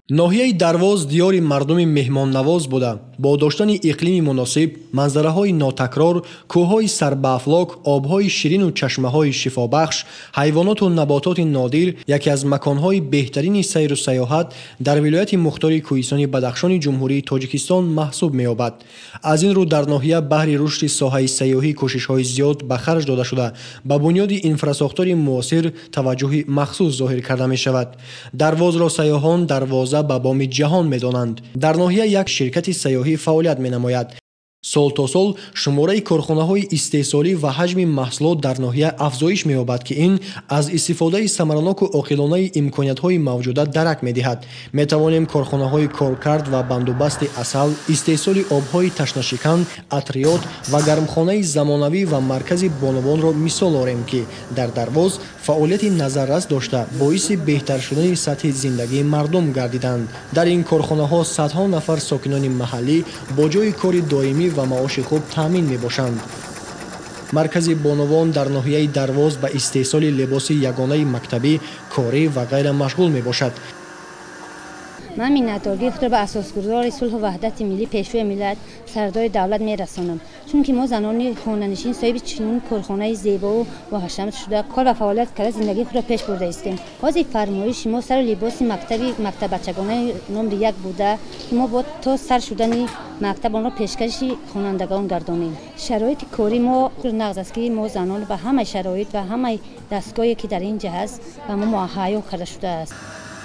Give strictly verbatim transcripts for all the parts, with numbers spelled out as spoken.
ноҳияи Дарвоз диёри мардуми меҳмоннавоз буда, бо доштани иқлими муносиб, манзараҳои нотакрор, кӯҳҳои сарбаафлок, обҳои ширину чашмаҳои шифобахш, ҳайвоноту набототи нодир яке аз маконҳои беҳтарини сайру саёҳат дар вилояти мухтори Кӯҳистони Бадахшони Ҷумҳурии Тоҷикистон маҳсуб меёбад. Аз ин рӯ дар ноҳия баҳри рушди соҳаи сайёҳӣ кӯшишҳои зиёд ба харҷ дода шуда, ба бунёди инфраструктури муосир таваҷҷӯҳи махсус зоҳир карда мешавад. Дарвозро сайёҳон дарвоза ба боми ҷаҳон медонанд. Дар ноҳия як ширкати сайёҳӣ фаъолият менамояд. сол-то-сол шумораи корхонаҳои истеҳсолӣ ва ҳаҷми маҳсулот дар ноҳия афзоиш меёбад, ки ин аз истифодаи самараноку оқилонаи имкониятҳои мавҷуда дарак медиҳад. Метавонем корхонаҳои коркард ва бандубасти асал, истеҳсоли обҳои ташнашикан, атриёт ва гармхонаи замонавӣ ва маркази бонувонро мисол орем, ки дар Дарвоз фаъолияти назаррас дошта боиси беҳтар шудани сатҳи зиндагии мардум гардиданд. Дар ин корхонаҳо садҳо нафар сокинони маҳаллӣ бо ҷойи кори доимӣ ва маоши хуб таъмин мебошанд. маркази бонувон дар ноҳияи Дарвоз ба истеҳсоли либоси ягонаи мактабӣ, корӣ ва ғайра машғул мебошад. ман миннатдории худро ба асосгузори сулҳу ваҳдати миллӣ пешвои миллат сардори давлат мерасонам, чунки мо занони хонанишин соҳиби чунин корхонаи зебову боҳашамат шуда кор ва фаъолият карда зиндагии худро пеш бурда истем. ҳозир фармоиши мо сару либоси мактаби мактаббачагонаи номри як буда, ки мо бо то сар шудани мактаб онро пешкаши хонандагон гардонем. шароити кори мо нағз аст, ки мо занон ба ҳамаи шароит ва ҳамаи дастгоҳе ки дар ин ҷиҳ аст ба мо муҳайё карда шудааст.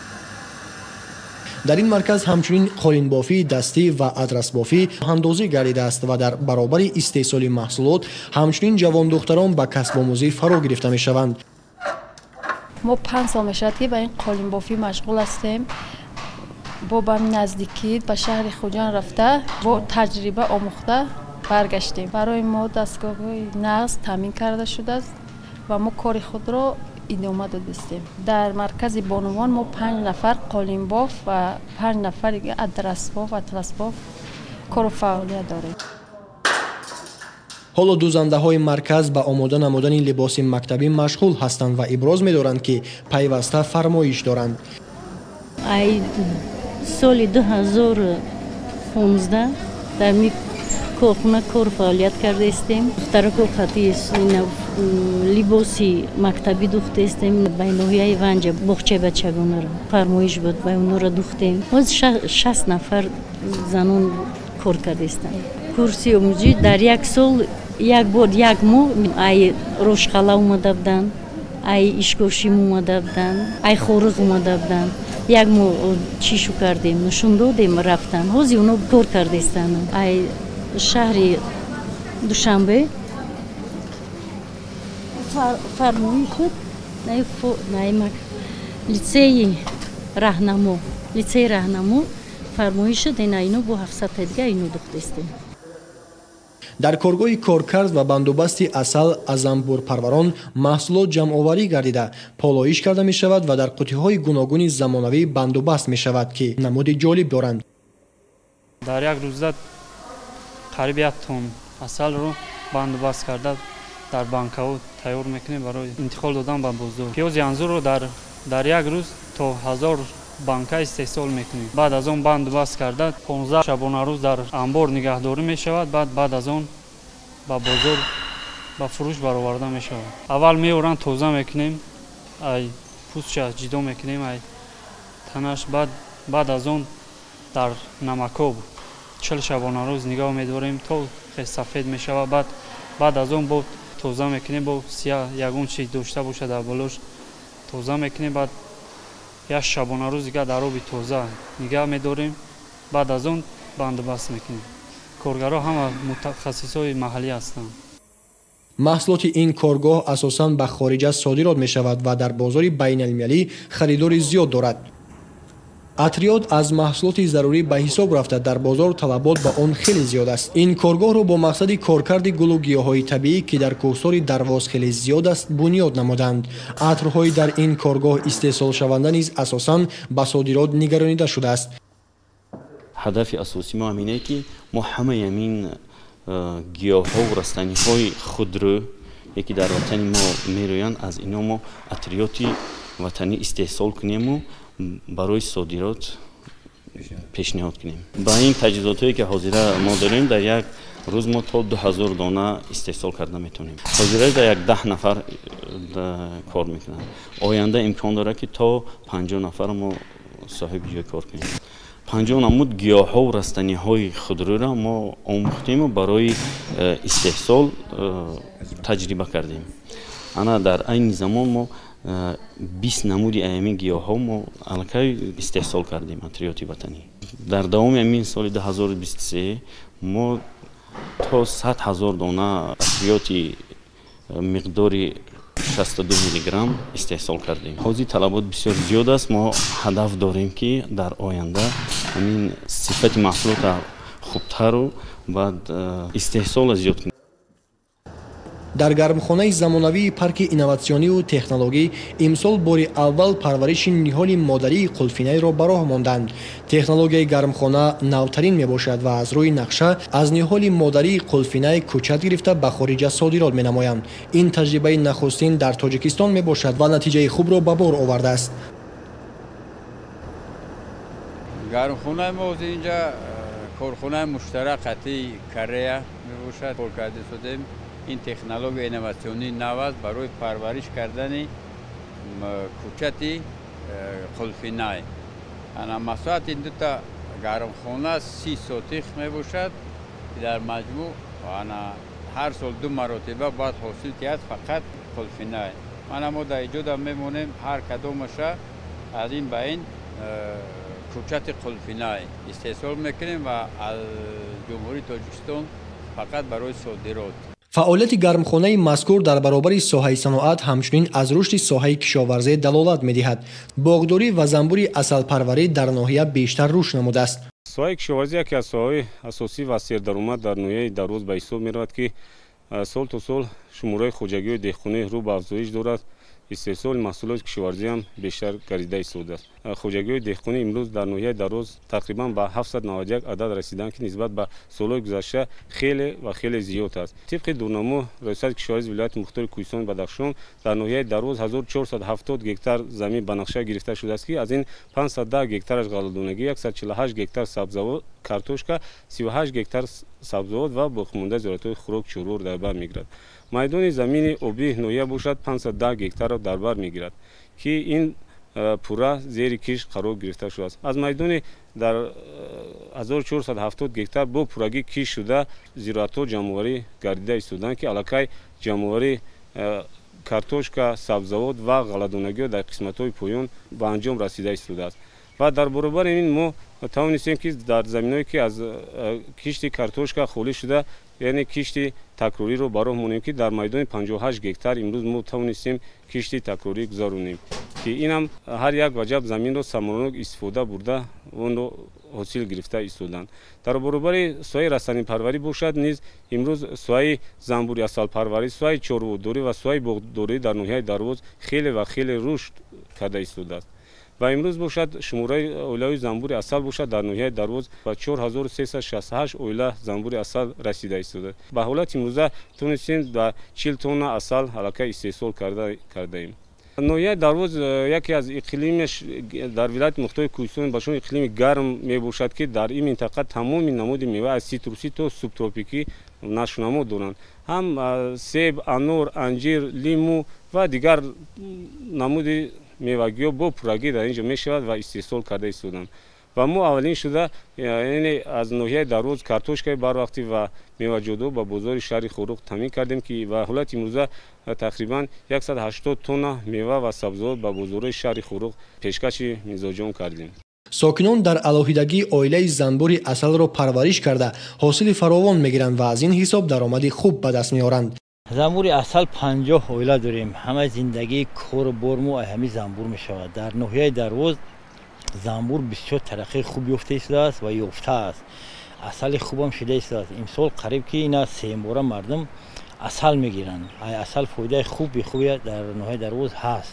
дар ин марказ ҳамчунин қолинбофии дастӣ ва атрасбофӣ андозӣ гардидааст ва дар баробари истеҳсоли маҳсулот ҳамчунин ҷавондухтарон ба касбомӯзӣ фаро гирифта мешаванд. мо панҷ сол мешавад ки ба ин қолинбофӣ машғул ҳастем. бо ба наздикӣ ба шаҳри Хуҷанд рафта бо таҷриба омӯхта баргаштем. барои мо дастгоҳҳои нағз таъмин карда шудааст ва мо кори худро идома додистем. дар маркази бонувон мо панҷ нафар қолинбоф ва панҷ нафар адрасбоф ва атласбоф кору фаъолият дорем. ҳоло дузандаҳои марказ ба омода намудани либоси мактабӣ машғул ҳастанд ва иброз медоранд, ки пайваста фармоиш доранд. ай соли ду ҳазору понздаҳ дар ми корхона кор фаъолият кардаистем. духтараку хати либоси мактабӣ духтаистем. ба ноҳияи Ванҷа боғчаи бачагонаро фармоиш буд, ба онора духтем. ҳозир шаст нафар занон кор кардаистанд. курси омӯзӣ дар як сол як бор як моҳ ай рошхала омада буданд, ай ишкошим омада буданд, ай хориқ омада буданд. як моҳ чишу кардем, нишон додем, рафтанд. ҳозир оно кор кардаистанд. ай шаҳри Душанбе фармоиш шуд, лицеи раҳнамо лицеи раҳнамо фармоиш шуд, ино бо ҳафтсад дига ино духтаистем. дар коргоҳи коркард ва бандубасти асал аз занбурпарварон маҳсулот ҷамъоварӣ гардида полоиш карда мешавад ва дар қуттиҳои гуногуни замонавӣ бандубаст мешавад, ки намуди ҷолиб доранд. дар як рӯза қариб як тонн асалро бандубаст карда дар банкаҳо тайёр мекунем барои интиқол додан ба бозор. пиёзи анзурро дар дар як рӯз то ҳазор банка истеҳсол мекунем. баъд аз он бандубаст карда понздаҳ шабонарӯз дар амбор нигаҳдорӣ мешавад. баъд баъд аз он ба бозор ба фурӯш бароварда мешавад. аввал меоранд тоза мекунем, ай пӯстша ҷидо мекунем, ай танаш. баъд баъд аз он дар намакоб чил шабонарӯз нигоҳ медорем то сафед мешавад. баъд баъд аз он бо тоза мекунем, бо сия ягон чиз дошта бошад дар болош тоза мекунем. баъд як шабонарӯз дига дар оби тоза нигоҳ медорем. баъд аз он бандубаст мекунем. коргаро ҳама мутахассисои маҳаллӣ ҳастанд. маҳсулоти ин коргоҳ асосан ба хориҷа содирот мешавад ва дар бозори байналмилалӣ харидори зиёд дорад. атриёт аз маҳсулоти зарурӣ ба ҳисоб рафта дар бозор талабот ба он хеле зиёд аст. ин коргоҳро бо мақсади коркарди гулу гиёҳҳои табиӣ, ки дар кӯҳсори Дарвоз хеле зиёд аст, бунёд намуданд. атрҳои дар ин коргоҳ истеҳсолшаванда низ асосан ба содирот нигаронида шудааст. ҳадафи асосии мо ҳамине, ки мо ҳамаи ҳамин гиёҳҳо ва растаниҳои худро яке дар ватани мо мероянд, аз ино мо атриёти ватанӣ истеҳсол кунему барои содирот پیشنهاد کنیم. با این تجهیزاتی که حاضره ما داریم در یک روز ما تا دو هزار دانه استحصال کرده میتونیم. حاضره در یک ده نفر کار میکنن. آینده امکان داره که تا پنجاه نفر ما صاحب جای کار کنیم. پنجاه نمود گیاه ها و رستنی های خودرو را ما آموختیم و برای استحصال تجربه کردیم. انا در این زمان ما بیست نمود ایمی گیاه ها ما الکی استحصال کردیم اتریاتی وطنی. در دوام امین سال دو هزار و بیست و سه ما تا صد هزار دانه اتریاتی مقداری شصت و دو میلی گرم استحصال کردیم. حاضی طلبات بسیار زیاد است. ما هدف داریم که در آینده همین صفت محصولات خوبتر و بعد استحصال زیاد کنیم. در گرمخانه زمانوی پارک اینواسیونی و تکنولوژی امسال بار اول پرورش نهال مادری قلفینه را به راه ماندند. تکنولوژی گرمخانه نوترین می باشد و از روی نقشه از نهال مادری قلفینه کوچک گرفته به خارج صادرات می نمایند. این تجربه نخستین در تاجیکستان می باشد و نتیجه خوب را به بار آورده است. گرمخانه ما اینجا کارخانه مشترکتی کره می باشد. کار کرده شدیم. این تکنولوژی اینواسیونی نو است برای پرورش کردن کوچتی قلفینه. انا مساحت این دو تا گرمخانه سی سوتیخ می باشد. در مجموع انا هر سال دو مرتبه باید حاصل تیاد فقط قلفینه. من ما در اینجا میمونیم هر کدومش از این به این کوچت قلفینه استحصال میکنیم و از جمهوری تاجیکستان فقط برای صادرات. فعالیت گرمخانه مذکور در برابر ساحه صنعت همچنین از رشد ساحه کشاورزی دلالت می‌دهد. باغداری و زنبور عسل پروری در ناحیه بیشتر رشد نموده است. ساحه کشاورزی یکی از ساحه‌های اساسی و سردرآمد در ناحیه دروز به حساب می‌رود که سال تا سال شماره خوجگی و دهقانی رو به افزایش دارد. استحصال محصولات کشاورزی هم بیشتر گردیده ایستاده است. خوجگی و دهقانی امروز در ناحیه دروز تقریبا به هفتصد و نود و یک عدد رسیدند که نسبت به سالهای گذشته خیلی و خیلی زیاد است. طبق دورنامه ریاست کشاورزی ولایت مختار کوهستان بدخشان در ناحیه دروز هزار و چهارصد و هفتاد گکتار زمین به نقشه گرفته شده است که از این پانصد و ده گکتارش غله‌دونگی، صد و چهل و هشت گکتار سبزیجات، کارتوشکا، سی و هشت گکتار سبزیجات و باقی‌مانده زراعت‌های خوراک چرور در بر میگیرد. میدان زمین آبی ناحیه باشد پانصد و ده گکتار را در بر میگیرد که این پورا زیر کش قرار گرفته شده است. از میدان در هزار و چهارصد و هفتاد گکتار با پورگی کش شده زراعت‌ها جمع‌آوری گردیده ایستادند که الکی جمع‌آوری کارتوشکا، سبزیجات و غله‌دونگی در قسمت‌های پایان به انجام رسیده ایستاده است. و در برابر این ما توانستیم که در زمینایی که از کشت کارتوشکا خالی شده یعنی کشت تکراری رو برای مونیم که در میدان پنجاه و هشت گکتار امروز ما توانستیم کشت تکراری گذارونیم که این هم هر یک وجب زمین رو ثمرانک استفاده برده اون رو حاصل گرفته ایستادند. در برابر سایه رستنی پروری باشد نیز امروز سایه زنبور عسل پروری، سایه چاروداری و سایه باغداری در ناحیه دروز خیلی و خیلی رشد کرده ایستاده است. و امروز باشد شماره اویلای زنبور عسل باشد در ناحیه دروز و چهار هزار و سیصد و شصت و هشت اویلا زنبور عسل رسیده ایستاده. به حالت امروزه تونستیم در چهل تن عسل حلقه استحصال کرده کرده ایم. ناحیه دروز یکی از اقلیمش در ولایت مختار کوهستان باشون اقلیم گرم می باشد که در این منطقه تمام نمود میوه از سیتروسی تا سوبتروپیکی نشونما دارند. هم سیب، انار، انجیر، لیمو و دیگر نمود میوگی با پورگی در اینجا می شود و استحصال کرده ایستادند. و ما اولین شده یعنی از ناحیه دروز کارتوشکای بر وقتی و میوه‌جات به بازار شهر خوروق تامین کردیم که و حالت امروزه تقریبا صد و هشتاد تن میوه و سبزیجات به بازار شهر خوروق پیشکش میزاجان کردیم. ساکنان در الوهیدگی عائله زنبور عسل را پرورش کرده حاصل فراوان میگیرند و از این حساب درآمدی خوب به دست میآورند. زنبور عسل پنجاه عائله داریم. همه زندگی کار برمو اهمی زنبور می شود. در ناحیه دروز زنبور بسیار ترقی خوب یافته است و یافته است. عسل خوبم شده است. امسال قریب که اینا سه باره مردم عسل میگیرند. ای عسل فایده خوبی خوبی در ناحیه دروز هست.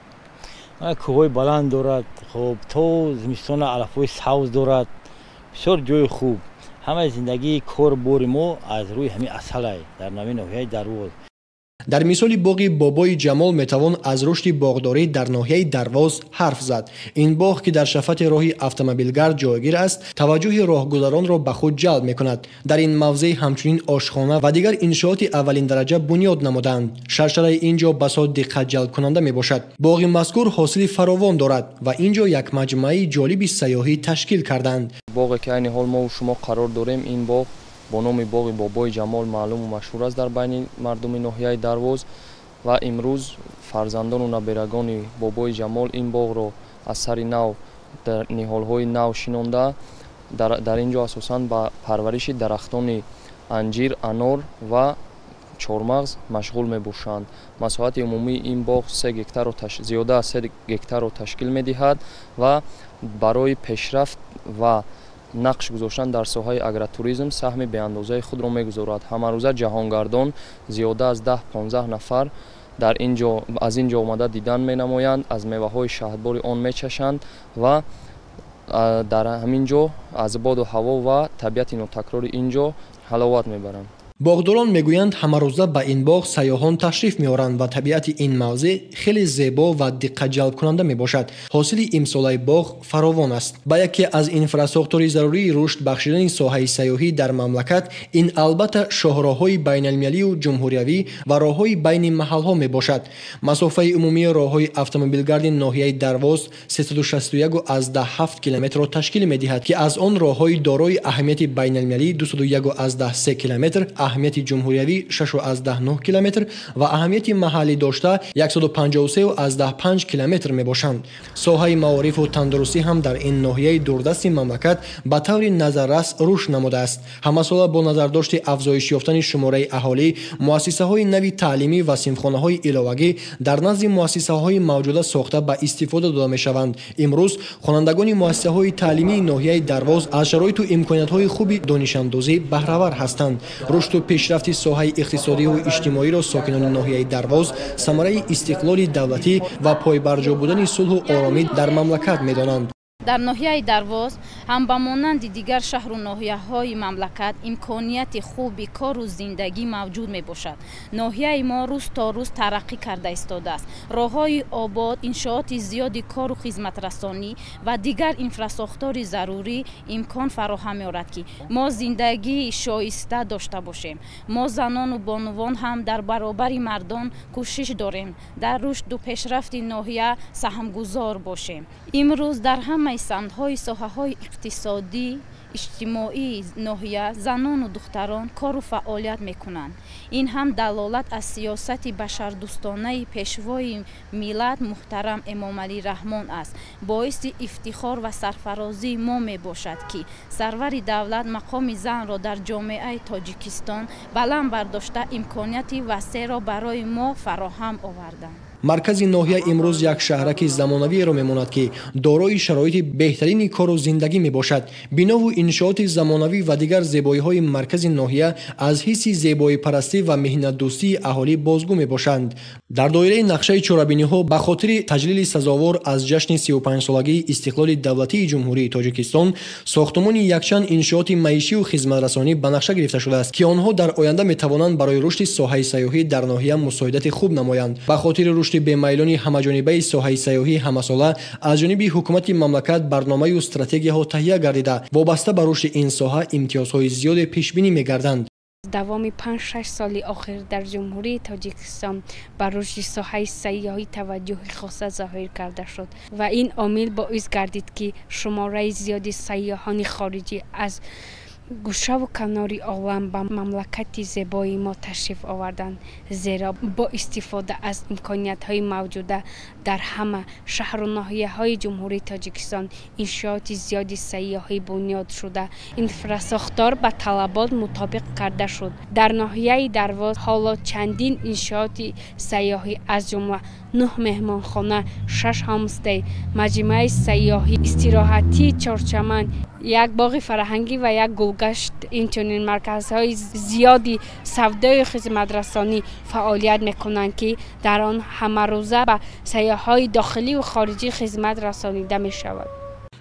کوههای بلند دارد. خب تو زمستان علفهای سبز دارد. بسیار جای خوب. همه زندگی کار بور ما از روی همین عسل در ناحیه دروز. در مثال باغ بابای جمال میتوان از رشد باغداری در ناحیه درواز حرف زد. این باغ که در شفت راه اتومبیلگرد جایگیر است، توجه راهگذران را به خود جلب میکند. در این موضع همچنین آشخانه و دیگر انشاءات اولین درجه بنیاد نمودند. شرشره اینجا بسیار دقت جلب کننده میباشد. باغ مذکور حاصل فراوان دارد و اینجا یک مجموعه جالب سیاحی تشکیل کردند. باغی که این حال ما و شما قرار داریم، این باغ با نام باغ بابای جمال معلوم و مشهور است در بین مردم ناحیه درواز و امروز فرزندان و نبیرگان بابای جمال این باغ را از سر نو در نهال‌های نو شنانده در, در اینجا اساساً با پرورش درختان انجیر، انار و چهارمغز مشغول می‌باشند. مساحت عمومی این باغ سه گکتار و تش... زیاده از سه گکتار را تشکیل می‌دهد و برای پیشرفت و نقش گذاشتن در ساحه اگروتوریسم سهم به اندازه خود را می‌گذارد. همه روزه جهانگردان زیاده از ده پانزده نفر در اینجا از اینجا آمده دیدن می‌نمایند، از میوه‌های شهدبار آن می‌چشند و در همینجا از باد و هوا و طبیعت نوتکرار اینجا حلاوت می‌برند. باغداران میگویند همه روزه به این باغ سیاحان تشریف میآورند و طبیعت این موضع خیلی زیبا و دقت جلب کننده میباشد. حاصل امسال باغ فراوان است. با یکی از اینفراستراکتور ضروری رشد بخشیدن ساحه سیاحی در مملکت، این البته شاهراه‌های بین المللی و جمهوریوی و راه‌های بین محل‌ها میباشد. مسافت عمومی راه‌های اتومبیلگرد ناحیه درواز سیصد و شصت و یک و از هفت کیلومتر را تشکیل می‌دهد که از آن راه‌های دارای اهمیت بین المللی دویست و یک و از سه کیلومتر، اهمیت جمهوریوی شش و از نه کیلومتر و اهمیت محلی داشته صد و پنجاه و سه و از پنج کیلومتر میباشند. ساحه معارف و تندرستی هم در این ناحیه دوردست مملکت به طور نظررس رشد نموده است. همساله با نظرداشت افزایش یافتن شماره اهالی، مؤسسه‌های نوی تعلیمی و صنفخانه‌های علاوگی در نزد مؤسسه‌های موجوده ساخته به استفاده داده می‌شوند. امروز خوانندگان مؤسسه‌های تعلیمی ناحیه درواز از شرایط و امکانات‌های خوب دانش‌اندازی بهره‌ور هستند. رشد و پیشرفت ساحه اقتصادی و اجتماعی را ساکنان ناحیه درواز ثمره استقلال دولتی و پایبرجا بودن صلح و آرامی در مملکت می‌دانند. در ناحیه درواز هم به مانند دیگر شهر و ناحیه‌های مملکت امکانیت خوبی کار و زندگی موجود میباشد. ناحیه ما روز تا روز ترقی کرده ایستاده است. راه‌های آباد، انشاءات زیادی کار و خدمت رسانی و دیگر اینفراستراکتور ضروری امکان فراهم می‌آورد که ما زندگی شایسته داشته باشیم. ما زنان و بانوان هم در برابر مردان کوشش داریم در رشد و پیشرفت ناحیه سهمگذار باشیم. امروز در همه سمت‌های ساحه‌های اقتصادی اجتماعی ناحیه زنان و دختران کار و فعالیت میکنند. این هم دلالت از سیاست بشردوستانه پیشوای ملت محترم امام علی رحمان است. باعث افتخار و سرفرازی ما می باشد که سرور دولت مقام زن را در جامعه تاجیکستان بلند برداشته امکانیتی وسیع را برای ما فراهم آوردند. مرکز ناحیه امروز یک شهرک زمانوی را میماند که دارای شرایط بهترین کار و زندگی میباشد. بنا و انشاءات زمانوی و دیگر زیبایی های مرکز ناحیه از حیث زیبایی پرستی و مهنت دوستی اهالی بازگو میباشند. در دایره نقشه چورابینی ها به خاطر تجلیل سزاوار از جشن سی و پنج سالگی استقلال دولتی جمهوری تاجیکستان، ساختمان یکچند انشاءات معیشی و خدمت رسانی به نقشه گرفته شده است که آنها در آینده میتوانند برای رشد ساحه سیاحی در ناحیه مساعدت خوب نمایند. به خاطر رشد به میلان همه‌جانبه ساحه سیاحی همساله از جانب حکومت مملکت برنامه و استراتژی ها تهیه گردیده وابسته به رشد این ساحه امتیازهای زیاد پیش بینی می‌گردند. دوام پنج شش سال آخر در جمهوری تاجیکستان بر رشد ساحه سیاحی توجه خاص ظاهر کرده شد و این عامل باعث گردید که شماره زیادی سیاحان خارجی از گوشه و کناری عالم به مملکت زیبای ما تشریف آوردند، زیرا با استفاده از امکانیت‌های موجوده در همه شهر و ناحیه‌های جمهوری تاجیکستان انشاءات زیادی سیاحی بنیاد شده، اینفراستراکتور به طلبات مطابق کرده شد. در ناحیه درواز حالا چندین انشاءات سیاحی از جمله نه مهمانخانه، شش هامستی، مجمع سیاحی، استراحتی چهارچمن، یک باغ فرهنگی و یک گلگشت، اینچنین مرکزهای زیادی سودای خدمت رسانی فعالیت میکنند که در آن همه روزه به سیاح‌های داخلی و خارجی خدمت رسانیده می شود.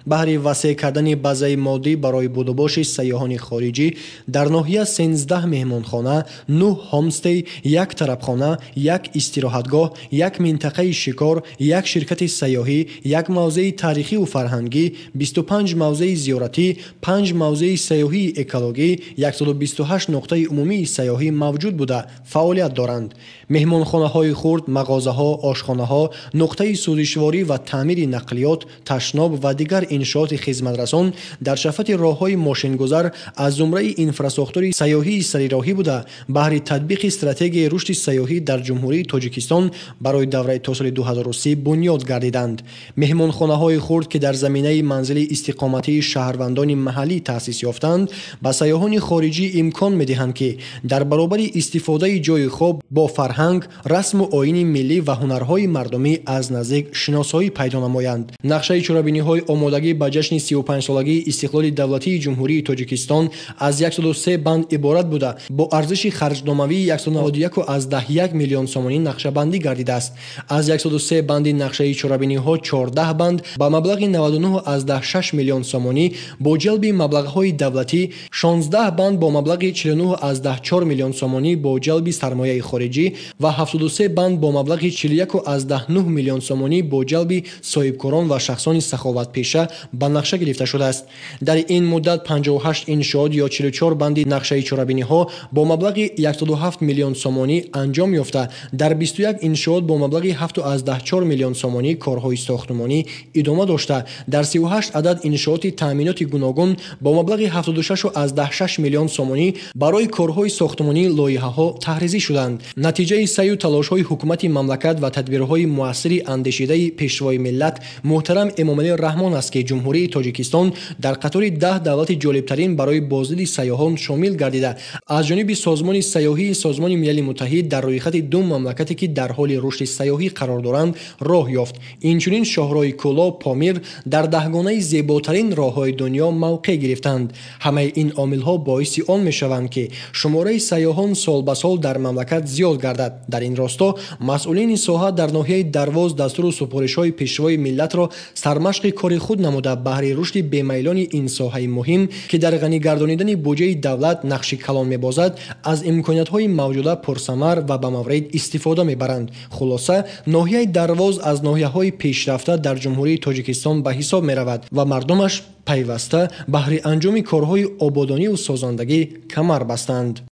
بهر وسیع کردن بازه مادی برای بود و باش سیاحان خارجی در ناحیه سیزده مهمانخانه، نه هامستی، یک طربخانه، یک استراحتگاه، یک منطقه شکار، یک شرکت سیاحی، یک موزه تاریخی و فرهنگی، بیست و پنج موزه زیارتی، پنج موزه سیاحی اکولوژی، صد و بیست و هشت نقطه عمومی سیاحی موجود بوده فعالیت دارند. مهمانخانه های خرد، مغازه ها، آشخانه ها، نقطه سوزشواری و تعمیر نقلیات، تشناب و دیگر انشاءات خدمترسان در شفت راههای ماشینگذار از زمره انفراستراکچور سیاحی سریراهی بوده بهر تطبیق استراتژی رشد سیاحی در جمهوری تاجیکستان برای دوره تا سال دو هزار و سه بنیاد گردیدند. مهمانخانه های خرد که در زمینه منزل استقامتی شهروندان محلی تأسیس یافتند، با سیاحان خارجی امکان می‌دهند که در برابر استفاده جای خواب با فرهنگ، رسم و آیین ملی و هنرهای مردمی از نزدیک شناسایی پیدا نمایند. نقشه چرابینی‌های آمادگی به جشن سی و پنج سالگی استقلال دولتی جمهوری تاجیکستان از صد و سه بند عبارت بوده با ارزش خرجناموی صد و نود و یک و یک میلیون سومانی نقشه بندی گردیده است. از صد و سه بند نقشه چرابینی‌ها چهارده بند با مبلغ نود و نه و شش میلیون سومانی با جلب مبلغ‌های دولتی، شانزده بند با مبلغ چهل و نه و چهار میلیون سومانی با جلب سرمایه خارجی و هفتاد و سه بند با مبلغ چهل و یک و نه میلیون سومانی با جلب صاحبکاران و شخصان سخاوت پیشه به نقشه گرفته شده است. در این مدت پنجاه و هشت انشاءات یا چهل و چهار بند نقشه چرابینی‌ها با مبلغ صد و هفت میلیون سومانی انجام یافته. در بیست و یک انشاءات با مبلغ هفتاد و چهار میلیون سومانی کارهای ساختمانی ادامه داشته. در سی و هشت عدد انشاءات تامینات گوناگون با مبلغ هفتاد و شش و شش میلیون سومانی برای کارهای ساختمانی لایحه‌ها تحریزی شدند. نتیجه سعی و تلاش‌های حکومت مملکت و تدبیرهای موثر اندیشیده پیشوای ملت محترم امامعلی رحمان است که جمهوری تاجیکستان در قطار ده دولت جالبترین برای بازدید سیاحان شامل گردیده. از جانب سازمان سیاحی سازمان ملل متحد در رویخط دو مملکتی که در حال رشد سیاحی قرار دارند راه یافت. اینچنین شاهراه کولا پامیر در دهگانه زیباترین راههای دنیا موقع گرفتند. همه این عامل‌ها باعث آن می‌شوند که شماره سیاحان سال به سال در مملکت زیاد گردد. در این راستا مسئولین ساحه در ناحیه درواز دستور و سفارش‌های پیشوای ملت را سرمشق کار خود نموده بهر رشد بی‌میلان این ساحه مهم که در غنی گردانیدن بودجه دولت نقش کلان می‌بازد از امکانات‌های موجوده پرثمر و به مورد استفاده می‌برند. خلاصه ناحیه درواز از ناحیه‌های پیشرفته در جمهوری تاجیکستان به حساب می‌رود و مردمش پیوسته بهر انجام کارهای آبادانی و سازندگی کمر بستند.